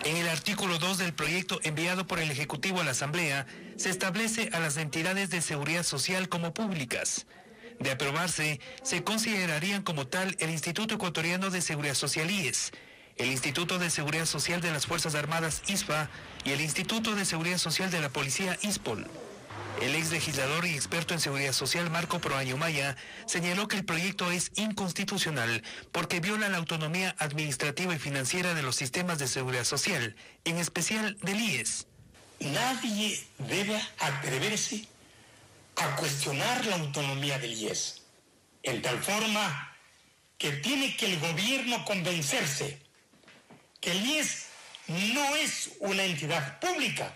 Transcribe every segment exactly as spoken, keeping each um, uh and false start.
En el artículo dos del proyecto enviado por el Ejecutivo a la Asamblea, se establece a las entidades de seguridad social como públicas. De aprobarse, se considerarían como tal el Instituto Ecuatoriano de Seguridad Social I E S, el Instituto de Seguridad Social de las Fuerzas Armadas I S F A y el Instituto de Seguridad Social de la Policía I S P O L. El ex legislador y experto en seguridad social Marco Proaño Maya señaló que el proyecto es inconstitucional porque viola la autonomía administrativa y financiera de los sistemas de seguridad social, en especial del I E S. Nadie debe atreverse a cuestionar la autonomía del I E S, en tal forma que tiene que el gobierno convencerse que el I E S no es una entidad pública,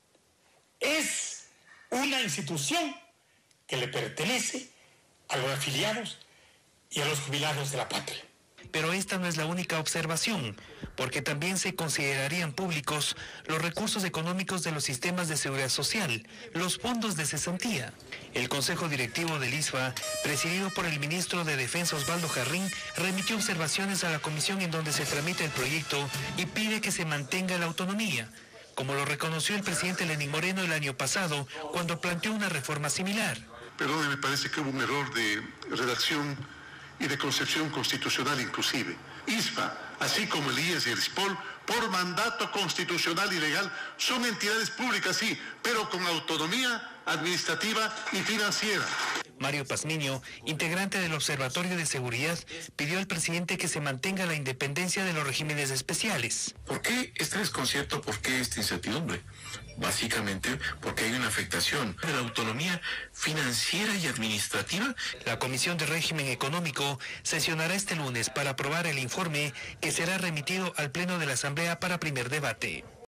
es una institución que le pertenece a los afiliados y a los jubilados de la patria. Pero esta no es la única observación, porque también se considerarían públicos los recursos económicos de los sistemas de seguridad social, los fondos de cesantía. El Consejo Directivo del I S F A, presidido por el ministro de Defensa Osvaldo Jarrín, remitió observaciones a la comisión en donde se tramita el proyecto y pide que se mantenga la autonomía, como lo reconoció el presidente Lenín Moreno el año pasado, cuando planteó una reforma similar. Perdón, me parece que hubo un error de redacción y de concepción constitucional inclusive. I S F A, así como el I E S y el I S P O L, por mandato constitucional y legal, son entidades públicas, sí, pero con autonomía administrativa y financiera. Mario Pazmiño, integrante del Observatorio de Seguridad, pidió al presidente que se mantenga la independencia de los regímenes especiales. ¿Por qué este desconcierto? ¿Por qué esta incertidumbre? Básicamente porque hay una afectación de la autonomía financiera y administrativa. La Comisión de Régimen Económico sesionará este lunes para aprobar el informe que será remitido al Pleno de la Asamblea para primer debate.